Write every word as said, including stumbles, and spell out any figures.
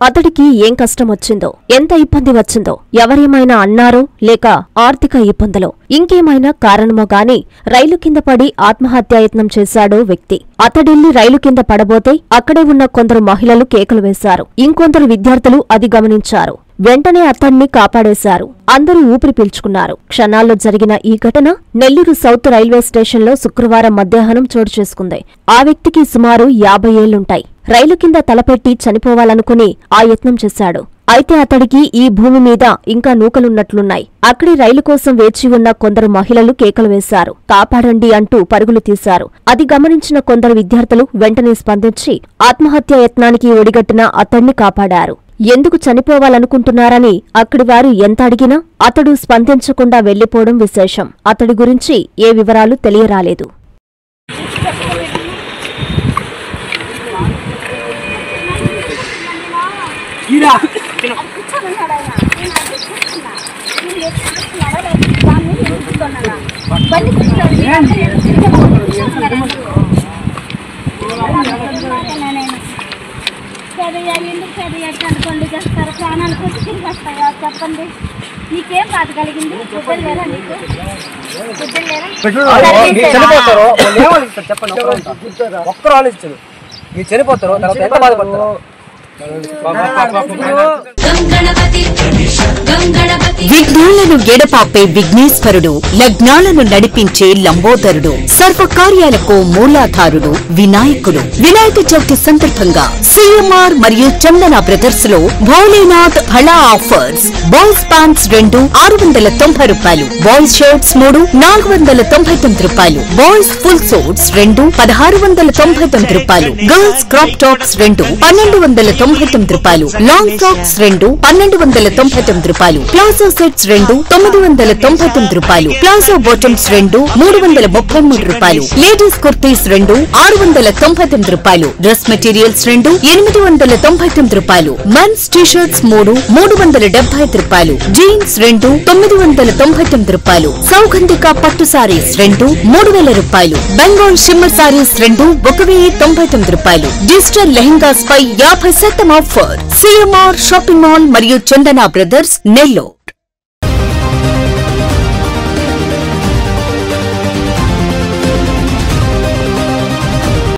అతడికి ఏం కష్టం వచ్చిందో, ఎంత ఇబ్బంది వచ్చిందో, ఎవరేమైనా అన్నారో లేక ఆర్థిక ఇబ్బందులో ఇంకేమైనా కారణమో గాని రైలు కింద పడి ఆత్మహత్యాయత్నం చేశాడో వ్యక్తి. అతడెళ్లి రైలు కింద పడబోతే అక్కడే ఉన్న కొందరు మహిళలు కేకలు వేశారు. ఇంకొందరు విద్యార్థులు అది గమనించారు. వెంటనే అతన్ని కాపాడేశారు. అందరూ ఊపిరి పీల్చుకున్నారు. క్షణాల్లో జరిగిన ఈ ఘటన నెల్లూరు సౌత్ రైల్వే స్టేషన్లో శుక్రవారం మధ్యాహ్నం చోటు చేసుకుంది. ఆ వ్యక్తికి సుమారు యాభై ఏళ్లుంటాయి. రైలు కింద తలపెట్టి చనిపోవాలనుకుని ఆ యత్నం చేశాడు. అయితే అతడికి ఈ భూమి మీద ఇంకా నూకలున్నట్లున్నాయి. అక్కడి రైలు కోసం వేచి ఉన్న కొందరు మహిళలు కేకలు వేశారు. కాపాడండి అంటూ పరుగులు తీశారు. అది గమనించిన కొందరు విద్యార్థులు వెంటనే స్పందించి ఆత్మహత్యా యత్నానికి ఒడిగట్టిన అతణ్ణి కాపాడారు. ఎందుకు చనిపోవాలనుకుంటున్నారని అక్కడి వారు ఎంత అడిగినా అతడు స్పందించకుండా వెళ్లిపోవడం విశేషం. అతడి గురించి ఏ వివరాలు తెలియరాలేదు. ఎందుకు చదివి ఎట్లా అనుకోండి చేస్తారు, ప్రాణాలు కొట్టి తిరిగి వస్తాయా చెప్పండి. నీకేం బాధ కలిగింది? బిడ్డలు లేరా నీకు? బిడ్డలు లేరా? చెప్పండి, ఒక్కరు ఆలోచించదు. మీరు చనిపోతారు, తర్వాత ఎంత బాధపడతారు? విఘ్నాలను ఎడపాపే విఘ్నేశ్వరుడు, లగ్నాలను నడిపించే లంబోదరుడు, సర్వకార్యాలకు మూలాధారుడు వినాయకుడు. వినాయక చవితి సందర్భంగా సిఎంఆర్ మరియు చందన బ్రదర్స్ లో భోలేనాథ్ భళా ఆఫర్స్. బాయ్స్ ప్యాంట్స్ రెండు ఆరు వందల తొంభై రూపాయలు, బాయ్స్ షర్ట్స్ మూడు నాలుగు వందల తొంభై తొమ్మిది రూపాయలు, బాయ్స్ ఫుల్ సూట్స్ రెండు పదహారు వందల తొంభై తొమ్మిది రూపాయలు, గర్ల్స్ క్రాప్ టాప్స్ రెండు పన్నెండు వందల తొంభై తొమ్మిది రూపాయలు, లాంగ్ ఫ్రాక్స్ రెండు పన్నెండు వందల తొంభై తొమ్మిది రూపాయలు, ప్లాజో సెట్స్ రెండు తొమ్మిది వందల తొంభై తొమ్మిది రూపాయలు, ప్లాజో బాటమ్స్ రెండు మూడు వందల ముప్పై మూడు రూపాయలు, లేడీస్ కుర్తీస్ రెండు ఆరు వందల తొంభై తొమ్మిది రూపాయలు, డ్రెస్ మెటీరియల్స్ రెండు ఎనిమిది వందల తొంభై తొమ్మిది రూపాయలు, మెన్స్ టీషర్ట్స్ మూడు మూడు వందల డెబ్బై ఐదు రూపాయలు, జీన్స్ రెండు తొమ్మిది వందల తొంభై తొమ్మిది రూపాయలు, సౌగంధిక పట్టు సారీస్ రెండు మూడు వేల రూపాయలు, బెంగాల్ షిమ్మర్ సారీస్ రెండు ఒక వెయ్యి తొంభై తొమ్మిది రూపాయలు, డిజిటల్ లెహెంగాస్ పై యాభై శాతం ఆఫర్. సిఎంఆర్ షాపింగ్ మాల్ మరియు చందన బ్రదర్స్ నెల్లూరు.